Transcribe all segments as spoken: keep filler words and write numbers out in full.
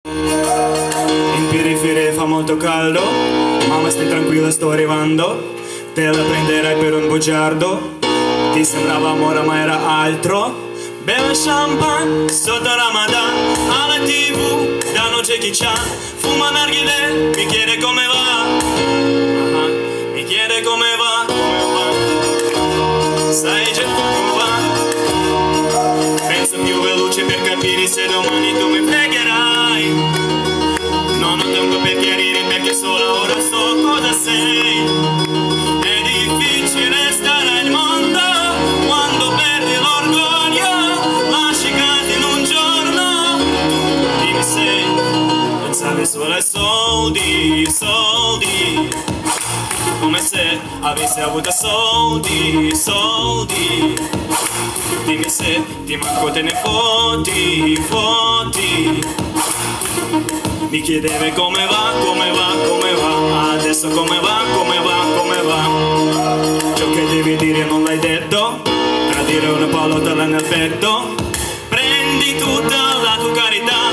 In periferia fa molto caldo, mamma stai tranquilla, sto arrivando. Te la prenderai per un bugiardo. Ti sembrava amore ma era altro. Beve champagne sotto Ramadan, alla tv danno Jackie Chan. Fuma narghile, mi chiede come va. uh-huh. Mi chiede come va, come va. Sai già come va. Penso più veloce per capire se domani tu mi fregherai. Non ho tempo per chiarire perché solo ora so cosa sei. È difficile stare al mondo quando perdi l'orgoglio. Lasci casa in un giorno. Dimmi se pensavi solo ai soldi, soldi. Come se avessi avuto soldi, soldi. Dimmi se ti manco te ne fotti, fotti. Mi chiedevi come va, come va, come va. Adesso come va, come va, come va. Ciò che devi dire non l'hai detto. Tradire una pallottola nel petto. Prendi tutta la tua carità.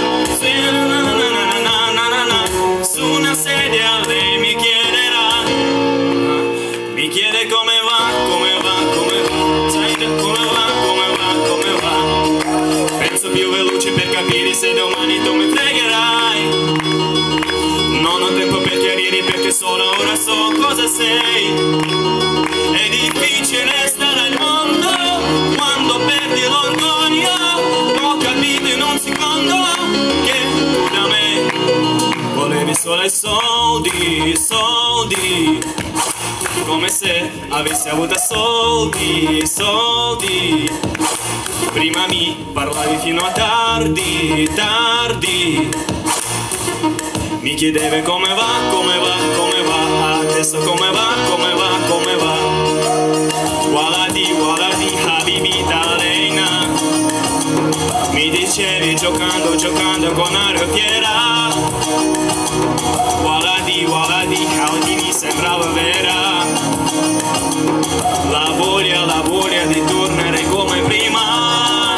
Su una sedia lei mi chiederà. Mi chiede come va, come va, come va. Sai già come va, come va, come va. Penso più veloce per capire se domani tu mi fregherai. Non ho tempo per chiarire perché solo ora so cosa sei. È difficile stare al mondo quando perdi l'orgoglio. Ho capito in un secondo che tu da me volevi solo i soldi, soldi. Come se avessi avuto soldi, soldi. Prima mi parlavi fino a tardi, tardi. Mi chiedevi come va, come va, come va. Adesso come va, come va, come va. Waladi, waladi, habibi Dalena. Mi dicevi giocando, giocando con aria fiera. Waladi, waladi, howdy mi sembrava vera. La voglia, la voglia di tornare come prima.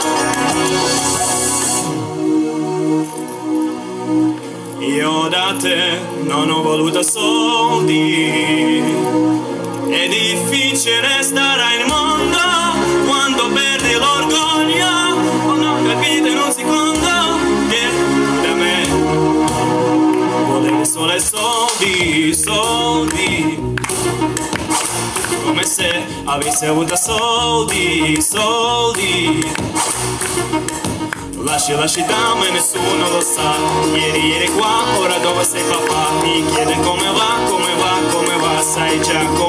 Io da te non ho voluto soldi. È difficile stare al mondo quando perdi l'orgoglio. Non ho capito in un secondo che da me volevi solo i soldi, soldi. Come se avessi avuto soldi, soldi. Lasci, lasci da me, nessuno lo sa. Ieri eri qua, ora dove sei papà? Mi chiede come va, come va, come va. Sai già come